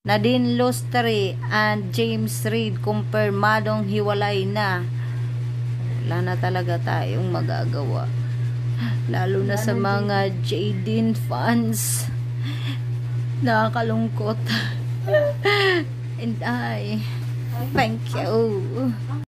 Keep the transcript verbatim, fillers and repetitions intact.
Nadine Lustre and James Reid kumpirmadong hiwalay na. Wala na talaga tayong magagawa. Lalo na sa mga Jaden fans. Nakakalungkot. And I thank you.